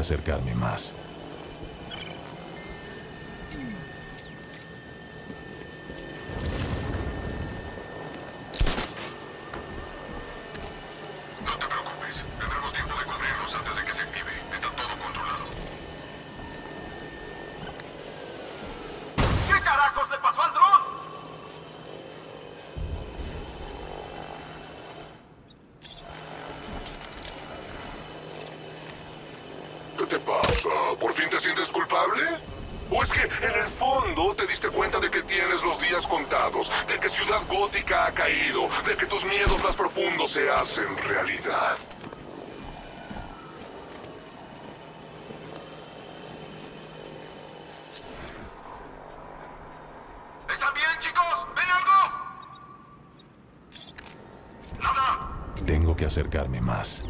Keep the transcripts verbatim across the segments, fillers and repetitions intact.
acercarme más. No te preocupes. Tendremos tiempo de cubrirnos antes de que se active. Está todo controlado. ¿Qué carajos le pasó al dron? ¿Qué te pasa? ¿Por fin te sientes culpable? ¿O es que en el fondo te diste cuenta de que tienes los días contados, de que Ciudad Gótica ha caído, de que tus miedos más profundos se hacen realidad? ¿Están bien, chicos? ¿Ven algo? Nada. Tengo que acercarme más.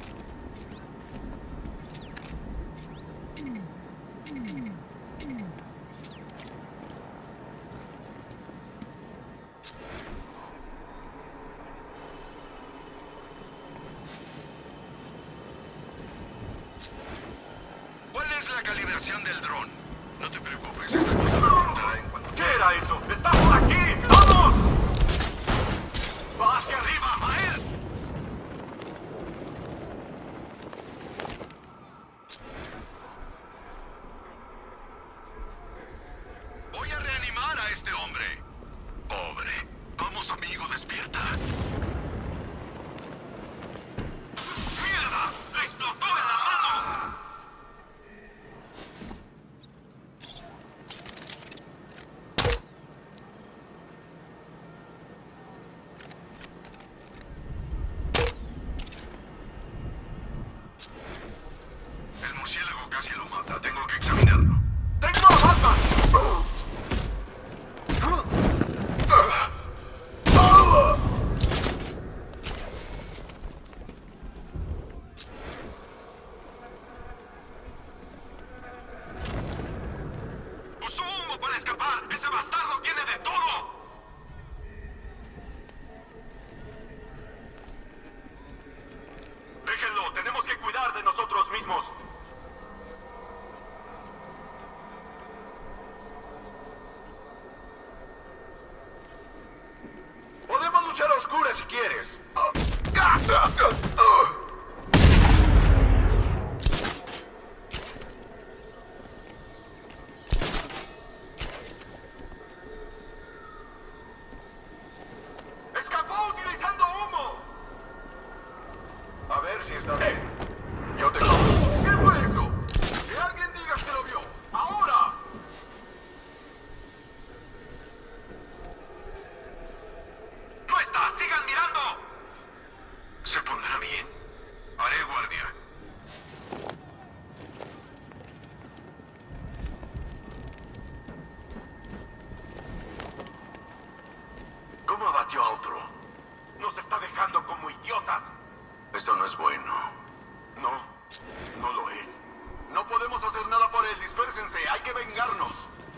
¿Cuál es la calibración del dron? No te preocupes, esta cosa me preguntará en cuanto... ¿Qué era eso? ¡Estamos aquí! ¡Vamos! ¡Va hacia arriba, Mael! Voy a reanimar a este hombre. Pobre. Vamos, amigo, despierta. ¡Mierda! ¡Le explotó en la mano! El murciélago casi lo mata. Tengo que examinarlo. ¡Tengo a Batman! ¡Usó humo para escapar! ¡Ese bastardo tiene de todo! Déjenlo, tenemos que cuidar de nosotros mismos. Podemos luchar a oscuras si quieres. ¡Escapó utilizando humo! A ver si está bien. Yo te... ¿Qué fue eso? Que alguien diga que lo vio. ¡Ahora! ¡No está! ¡Sigan mirando! Se pondrá bien. Haré guardia. ¿Cómo abatió a otro? Nos está dejando como idiotas. Esto no es bueno. No, no lo es. No podemos hacer nada por él. Dispérsense. Hay que vengarnos.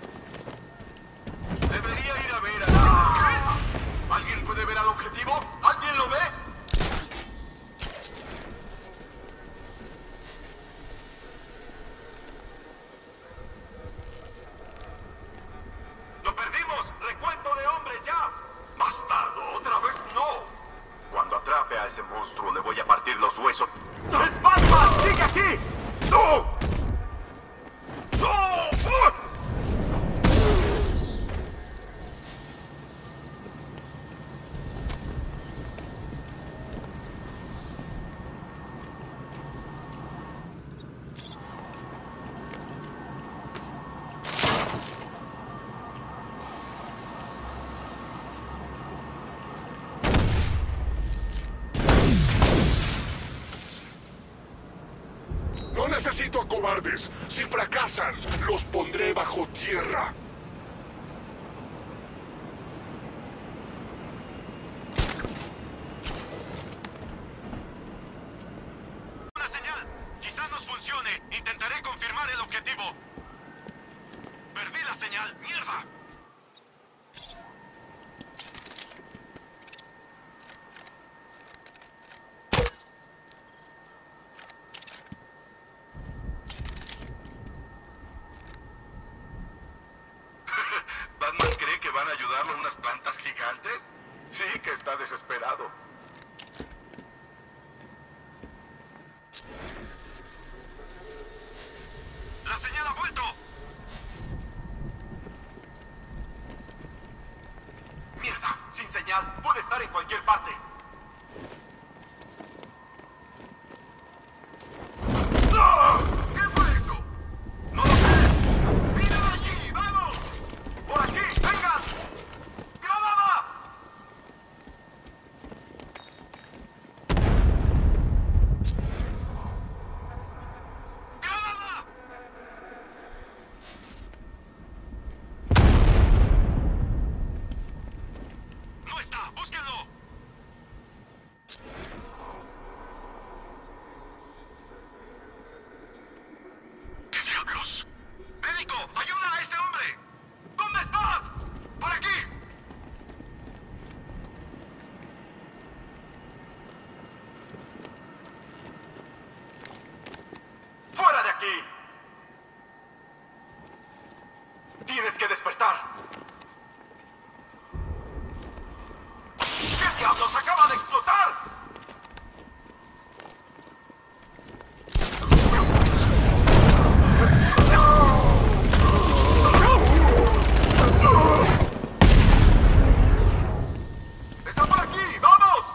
Debería ir a ver a... ¿Qué? ¿Alguien puede ver al objetivo? ¿Alguien lo ve? ¡Lo perdimos! ¡Recuento de hombres ya! ¡Bastardo! ¡Otra vez no! Cuando atrape a ese monstruo le voy a partir los huesos. ¡Es Batman! ¡Sigue aquí! ¡No! ¡No! No necesito a cobardes. Si fracasan, los pondré bajo tierra. Una señal. Quizá nos funcione. Intentaré confirmar el objetivo. Perdí la señal. ¡Mierda! señal ha vuelto. Mierda, sin señal. Puede estar en cualquier parte. ¡Ah! ¿Qué fue esto? ¡No lo sé! ¡Vienen allí! ¡Vamos! ¡Por aquí! ¡Vengan! ¡Granada! ¡Granada! ¡No está! ¡Búsquenlo! ¿Qué diablos? ¡Médico! ¡Ayuda a este hombre! ¿Dónde estás? ¡Por aquí! ¡Fuera de aquí! Tienes que despertar. ¿Qué diablos acaba de explotar? ¡Está por aquí! ¡Vamos!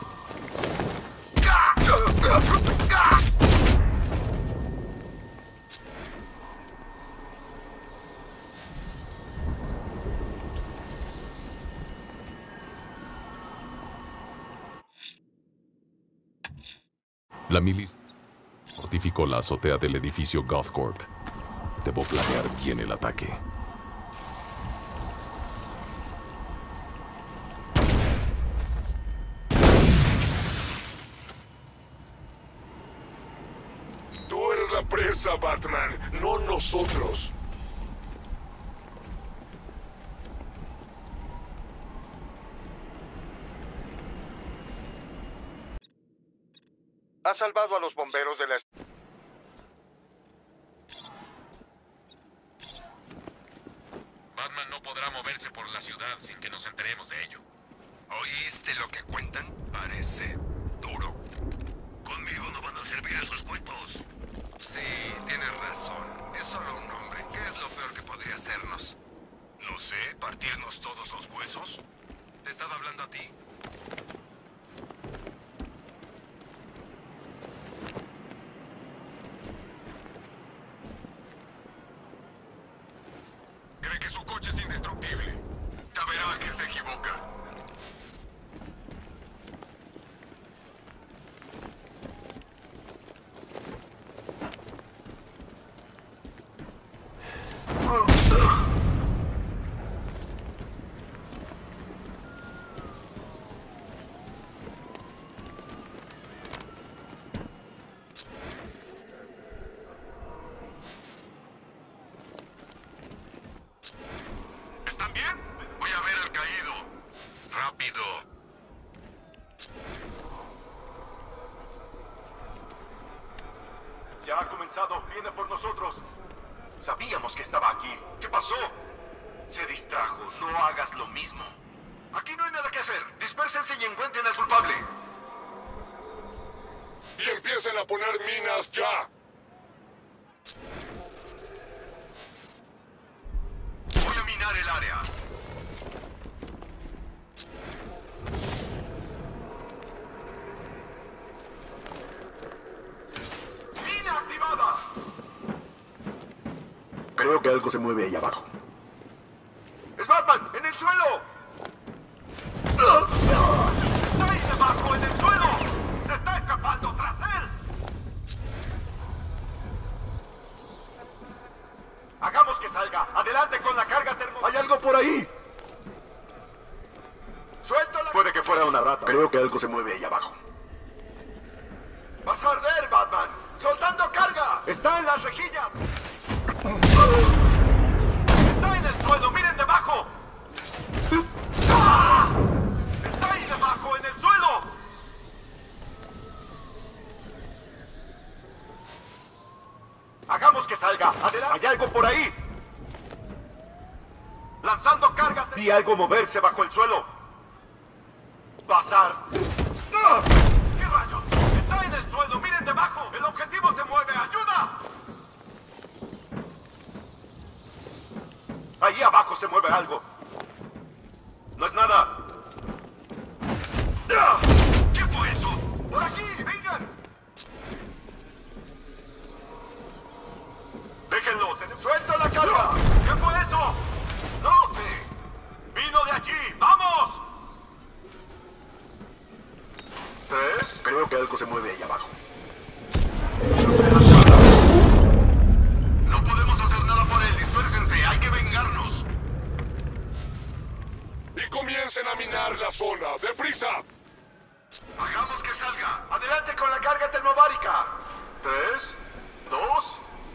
La milicia fortificó la azotea del edificio Gothcorp. Debo planear bien el ataque. Tú eres la presa, Batman, no nosotros. Ha salvado a los bomberos de la... Batman no podrá moverse por la ciudad sin que nos enteremos de ello. ¿Oíste lo que cuentan? Parece duro. Conmigo no van a servir esos cuentos. Sí, tienes razón. Es solo un hombre. ¿Qué es lo peor que podría hacernos? No sé, ¿partirnos todos los huesos? Te estaba hablando a ti. Cree que su coche es indestructible. Ya verá que se equivoca. ¿Están bien? Voy a ver al caído. Rápido. Ya ha comenzado. Viene por nosotros. Sabíamos que estaba aquí. ¿Qué pasó? Se distrajo. No hagas lo mismo. Aquí no hay nada que hacer. Dispérsense y encuentren al culpable. Y empiecen a poner minas ya. Voy a minar el área. ¡Mina activada! Creo que algo se mueve ahí abajo. ¡Es Batman! ¡En el suelo! ¡Está ahí debajo, en el suelo! ¡Se está escapando tras él! ¡Hagamos que salga! ¡Adelante con la carga termo! ¡Hay algo por ahí! ¡Suelto la... Puede que fuera una rata. Creo que algo se mueve ahí abajo. ¡Vas a arder, Batman! ¡Soltando carga! ¡Está en las rejillas! ¡Está en el suelo! ¡Miren debajo! ¡Ah! ¡Está ahí debajo, en el suelo! ¡Hagamos que salga! ¡Adelante! ¡Hay algo por ahí! ¡Lanzando carga! Vi algo moverse bajo el suelo. ¡Pasar! ¡Ah! ¿Qué rayos? ¡Está en el suelo! ¡Miren debajo! ¡El objetivo se mueve! ¡Ayuda! Ahí abajo se mueve algo. No es nada. ¿Qué fue eso? ¡Por aquí! ¡Vengan! ¡Déjenlo! tenemos- ¡Suelta la carga! ¿Qué fue eso? ¡No lo sé! ¡Vino de allí! ¡Vamos! ¿Tres? Creo que algo se mueve ahí abajo. No podemos hacer nada por él. Dispérsense. Hay que vengarnos. Y comiencen a minar la zona. ¡Deprisa! Hagamos que salga. ¡Adelante con la carga termobárica! Tres, dos...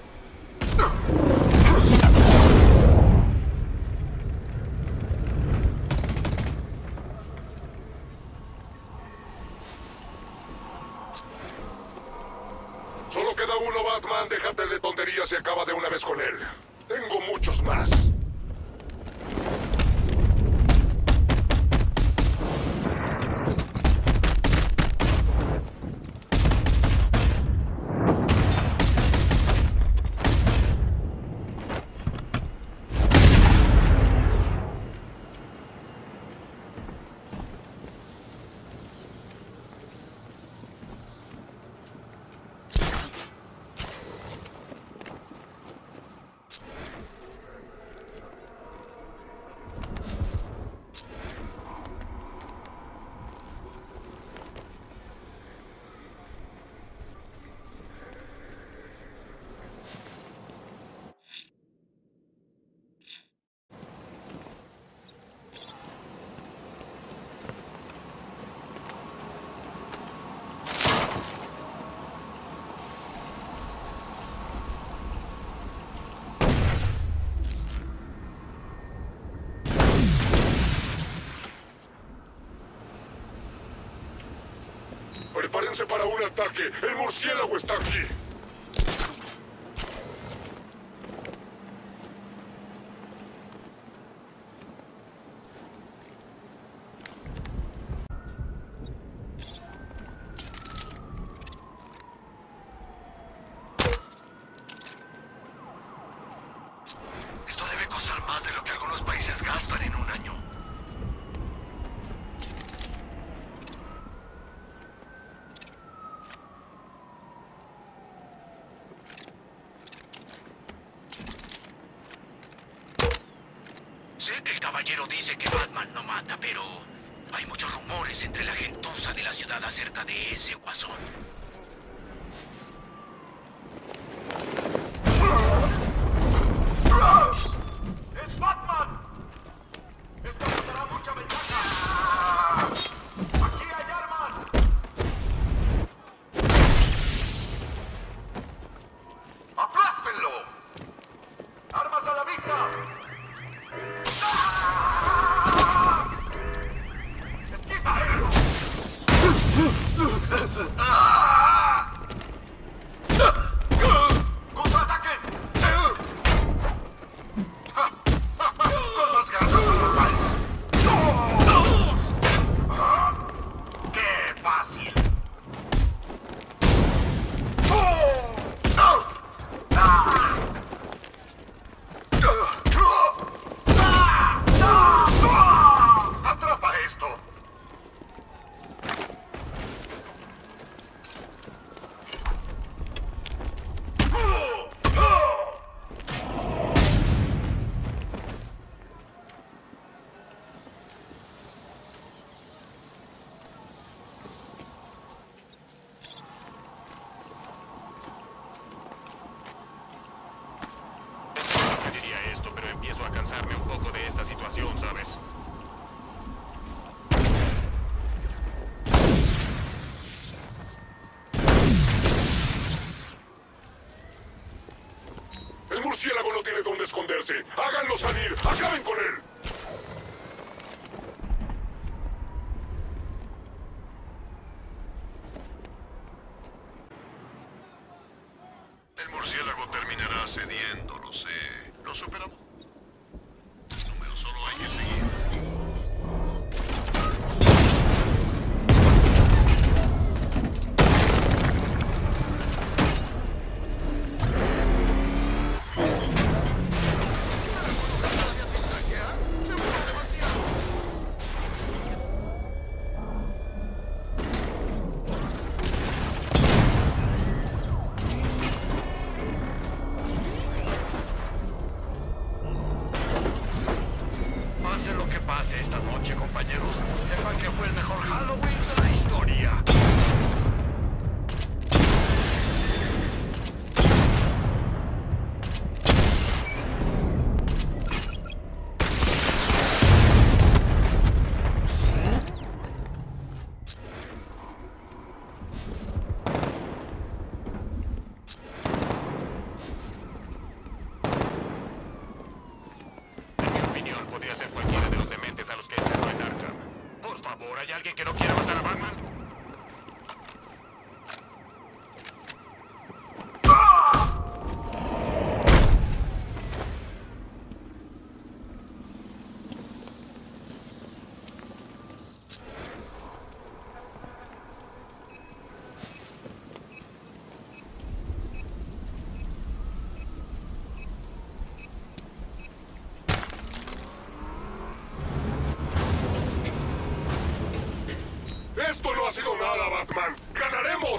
Solo queda uno, Batman. Déjate de tonterías y acaba de una vez con él. Tengo muchos más. Prepárense para un ataque. El murciélago está aquí. Esto debe costar más de lo que algunos países gastan en un año. Sé que el caballero dice que Batman no mata, pero hay muchos rumores entre la gentuza de la ciudad acerca de ese guasón. ¡Es Batman! ¡Esto nos dará mucha ventaja! ¡Aquí hay armas! ¡Aplástenlo! ¡Armas a la vista! ¡Esquiva esto! ¡Contraataquen! ¡Con más ganas, normal! ¡Qué fácil! ¡Atrapa esto! No diría esto, pero empiezo a cansarme un poco de esta situación, ¿sabes? El murciélago no tiene dónde esconderse. ¡Háganlo salir! ¡Acaben con él! El murciélago terminará cediendo, lo sé. Lo superamos. Pero solo hay que seguir. Cada día pase esta noche, compañeros, sepan que fue el mejor Halloween de la historia. ¿Hay alguien que no quiera matar a Batman? ¡Esto no ha sido nada, Batman! ¡Ganaremos!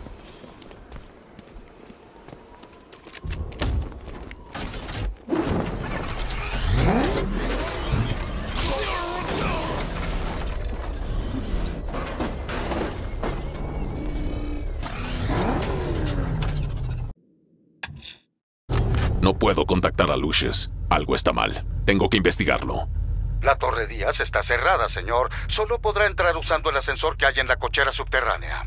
No puedo contactar a Lucius. Algo está mal. Tengo que investigarlo. La Torre Díaz está cerrada, señor. Solo podrá entrar usando el ascensor que hay en la cochera subterránea.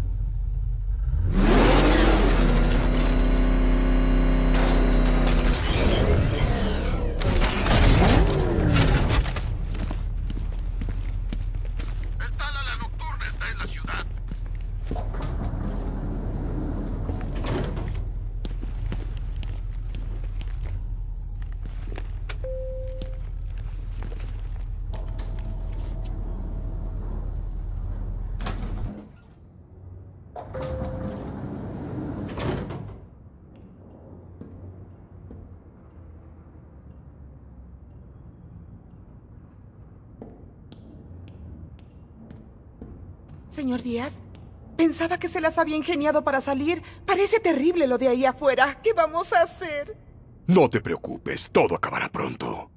El tal ala nocturna está en la ciudad. Señor Díaz, pensaba que se las había ingeniado para salir. Parece terrible lo de ahí afuera. ¿Qué vamos a hacer? No te preocupes, todo acabará pronto.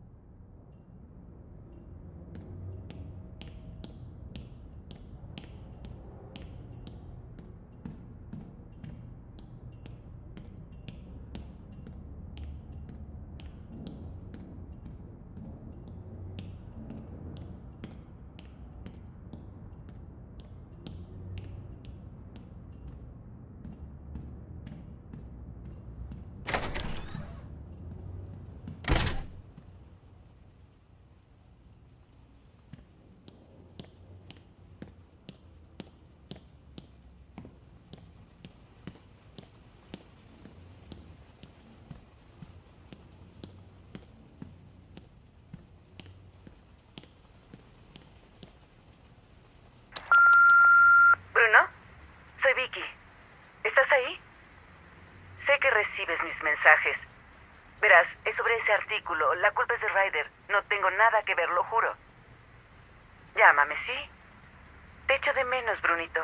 Bruno, soy Vicky. ¿Estás ahí? Sé que recibes mis mensajes. Verás, es sobre ese artículo. La culpa es de Ryder. No tengo nada que ver, lo juro. Llámame, ¿sí? Te echo de menos, Brunito.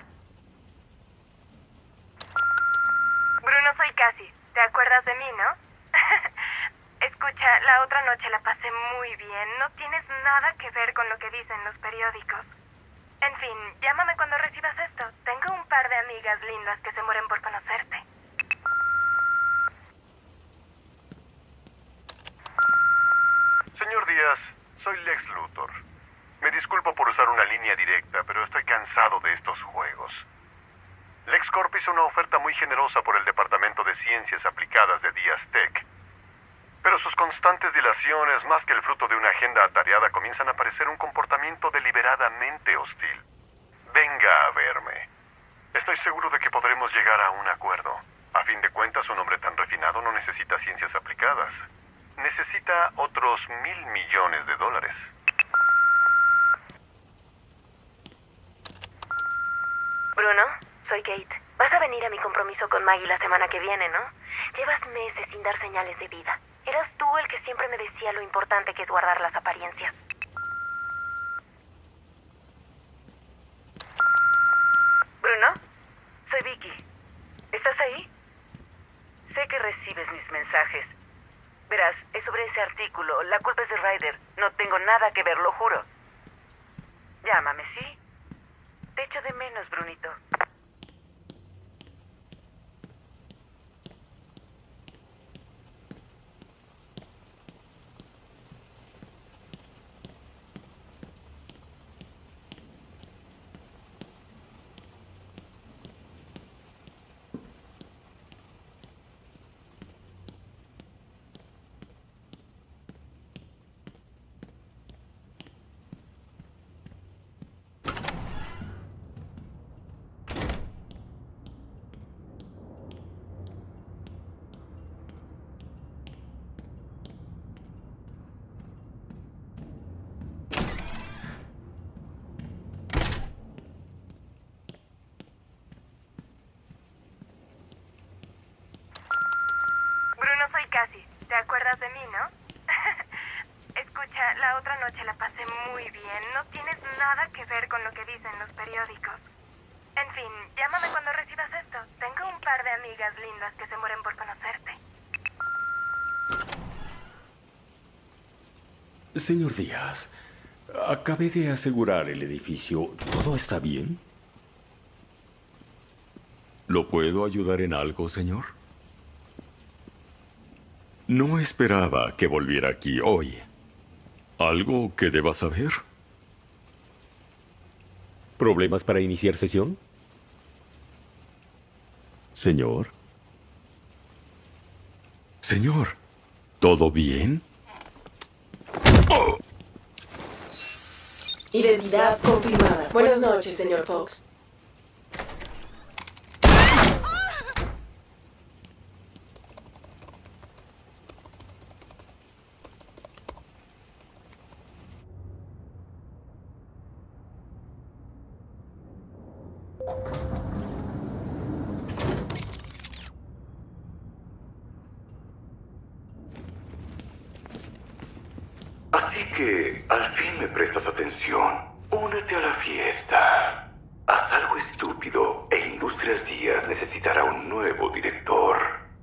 Bruno, soy Cassie. ¿Te acuerdas de mí, no? Escucha, la otra noche la pasé muy bien. No tienes nada que ver con lo que dicen los periódicos. En fin, llámame cuando recibas esto. Tengo un par de amigas lindas que se mueren por conocerte. Señor Díaz, soy Lex Luthor. Me disculpo por usar una línea directa, pero estoy cansado de estos juegos. LexCorp hizo una oferta muy generosa por el Departamento de Ciencias Aplicadas de Díaz Tech. Pero sus constantes dilaciones, más que el fruto de una agenda atareada, comienzan a parecer un comportamiento deliberadamente hostil. Venga a verme. Estoy seguro de que podremos llegar a un acuerdo. A fin de cuentas, un hombre tan refinado no necesita ciencias aplicadas. Necesita otros mil millones de dólares. Bruno, soy Kate. Vas a venir a mi compromiso con Maggie la semana que viene, ¿no? Llevas meses sin dar señales de vida. Eras tú el que siempre me decía lo importante que es guardar las apariencias. Bruno, soy Vicky. ¿Estás ahí? Sé que recibes mis mensajes. Verás, es sobre ese ese artículo. La culpa es de Ryder. No tengo nada que ver, lo juro. Llámame, ¿sí? Te echo de menos, Brunito. Bruno, soy Cassie. ¿Te acuerdas de mí, no? Escucha, la otra noche la pasé muy bien. No tienes nada que ver con lo que dicen los periódicos. En fin, llámame cuando recibas esto. Tengo un par de amigas lindas que se mueren por conocerte. Señor Díaz, acabé de asegurar el edificio. ¿Todo está bien? ¿Lo puedo ayudar en algo, señor? No esperaba que volviera aquí hoy. ¿Algo que deba saber? ¿Problemas para iniciar sesión? Señor. Señor, ¿todo bien? ¡Oh! Identidad confirmada. Buenas noches, señor Fox. Así que, al fin me prestas atención. Únete a la fiesta. Haz algo estúpido e Industrias Díaz necesitará un nuevo director.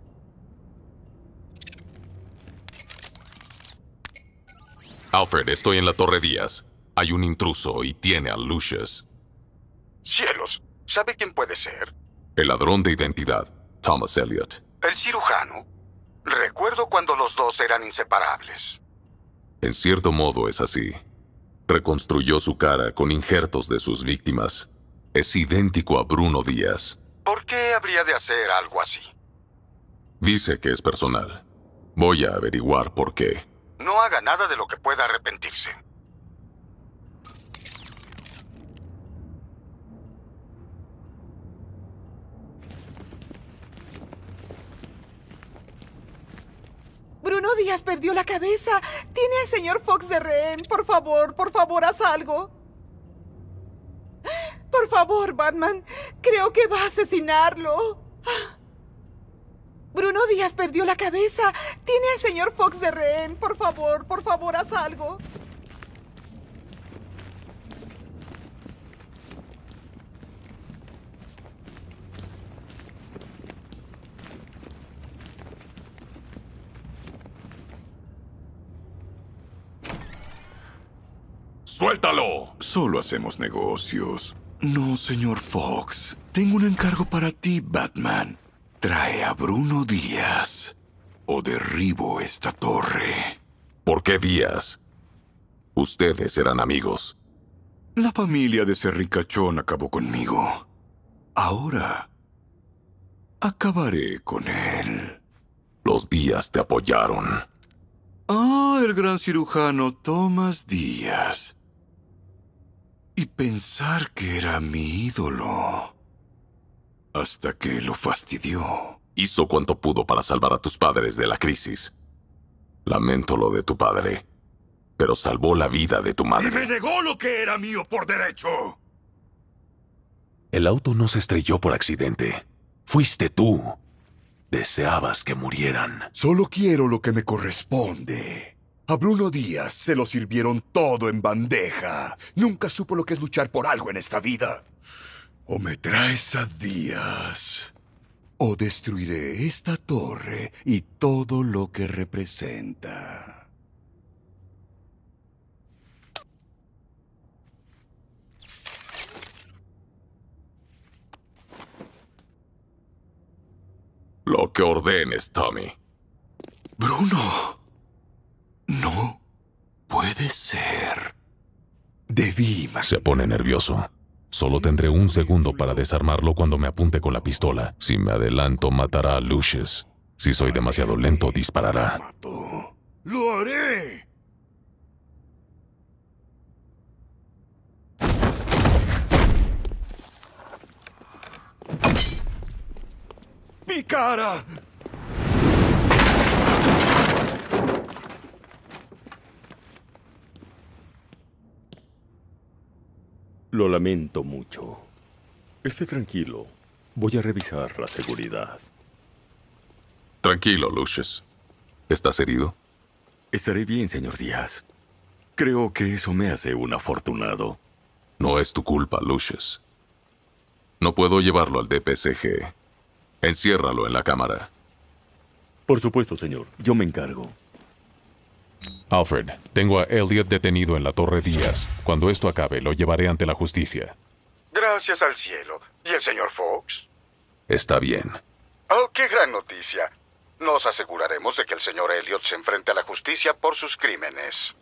Alfred, estoy en la Torre Díaz. Hay un intruso y tiene a Lucius. Cielos, ¿sabe quién puede ser? El ladrón de identidad, Thomas Elliot. El cirujano. Recuerdo cuando los dos eran inseparables. En cierto modo es así. Reconstruyó su cara con injertos de sus víctimas. Es idéntico a Bruno Díaz. ¿Por qué habría de hacer algo así? Dice que es personal. Voy a averiguar por qué. No haga nada de lo que pueda arrepentirse. Bruno Díaz perdió la cabeza. Tiene al señor Fox de rehén. Por favor, por favor, haz algo. Por favor, Batman. Creo que va a asesinarlo. Bruno Díaz perdió la cabeza. Tiene al señor Fox de rehén. Por favor, por favor, haz algo. ¡Suéltalo! Solo hacemos negocios. No, señor Fox. Tengo un encargo para ti, Batman. Trae a Bruno Díaz o derribo esta torre. ¿Por qué Díaz? Ustedes eran amigos. La familia de ese ricachón acabó conmigo. Ahora acabaré con él. Los Díaz te apoyaron. Ah, el gran cirujano Thomas Díaz. Y pensar que era mi ídolo. Hasta que lo fastidió. Hizo cuanto pudo para salvar a tus padres de la crisis. Lamento lo de tu padre, pero salvó la vida de tu madre. ¡Y me negó lo que era mío por derecho! El auto no se estrelló por accidente. Fuiste tú. Deseabas que murieran. Solo quiero lo que me corresponde. A Bruno Díaz se lo sirvieron todo en bandeja. Nunca supo lo que es luchar por algo en esta vida. O me traes a Díaz, o destruiré esta torre y todo lo que representa. Lo que ordenes, Tommy. Bruno. No puede ser. Debí más. Se pone nervioso. Solo tendré un segundo para desarmarlo cuando me apunte con la pistola. Si me adelanto, matará a Lucius. Si soy demasiado lento, disparará. ¡Lo haré! ¡Mi cara! Lo lamento mucho. Esté tranquilo. Voy a revisar la seguridad. Tranquilo, Lucius. ¿Estás herido? Estaré bien, señor Díaz. Creo que eso me hace un afortunado. No es tu culpa, Lucius. No puedo llevarlo al D P C G. Enciérralo en la cámara. Por supuesto, señor. Yo me encargo. Alfred, tengo a Elliot detenido en la Torre Díaz. Cuando esto acabe, lo llevaré ante la justicia. Gracias al cielo. ¿Y el señor Fox? Está bien. Oh, qué gran noticia. Nos aseguraremos de que el señor Elliot se enfrente a la justicia por sus crímenes.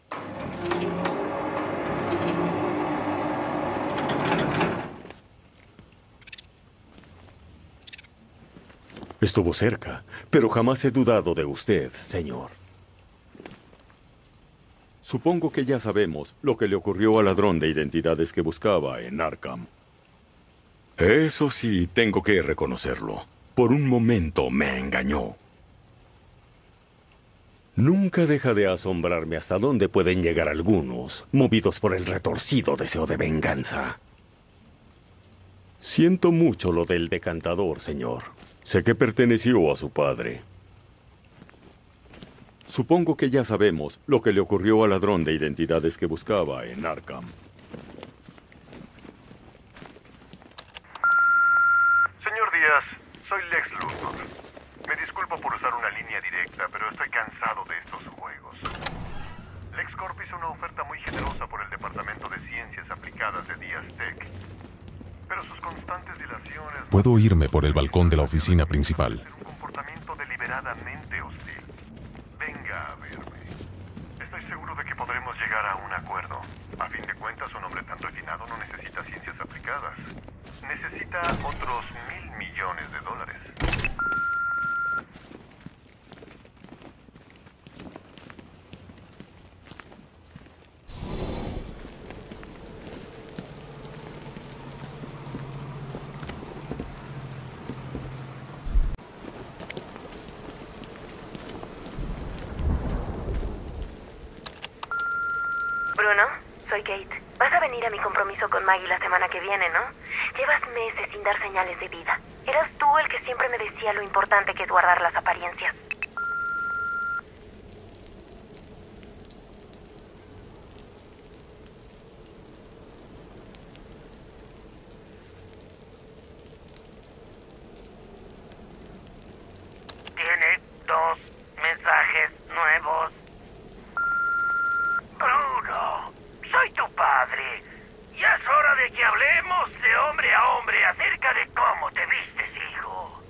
Estuvo cerca, pero jamás he dudado de usted, señor. Supongo que ya sabemos lo que le ocurrió al ladrón de identidades que buscaba en Arkham. Eso sí, tengo que reconocerlo. Por un momento me engañó. Nunca deja de asombrarme hasta dónde pueden llegar algunos, movidos por el retorcido deseo de venganza. Siento mucho lo del decantador, señor. Sé que perteneció a su padre. Supongo que ya sabemos lo que le ocurrió al ladrón de identidades que buscaba en Arkham. Señor Díaz, soy Lex Luthor. Me disculpo por usar una línea directa, pero estoy cansado de estos juegos. LexCorp hizo una oferta muy generosa por el Departamento de Ciencias Aplicadas de Díaz Tech. Pero sus constantes dilaciones... Puedo irme por el balcón de la oficina principal. Un comportamiento deliberadamente hostil. Venga a verme. Estoy seguro de que podremos llegar a un acuerdo. A fin de cuentas, un hombre tanto llenado no necesita ciencias aplicadas. Necesita otros mil millones de dólares. Bruno, soy Kate. Vas a venir a mi compromiso con Maggie la semana que viene, ¿no? Llevas meses sin dar señales de vida. Eras tú el que siempre me decía lo importante que es guardar las apariencias. Tiene dos mensajes nuevos. Bruno, soy tu padre. Ya es hora de que hablemos de hombre a hombre acerca de cómo te vistes, hijo.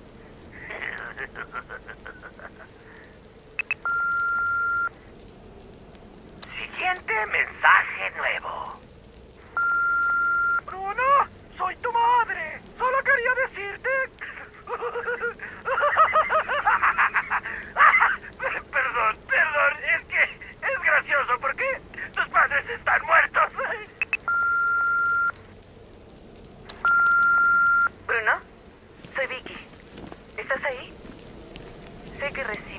Siguiente mensaje nuevo. Bruno, soy tu madre. Solo quería decirte... Perdón, perdón, es que es gracioso porque tus padres están muertos. Bruno, soy Vicky. ¿Estás ahí? Sé que recién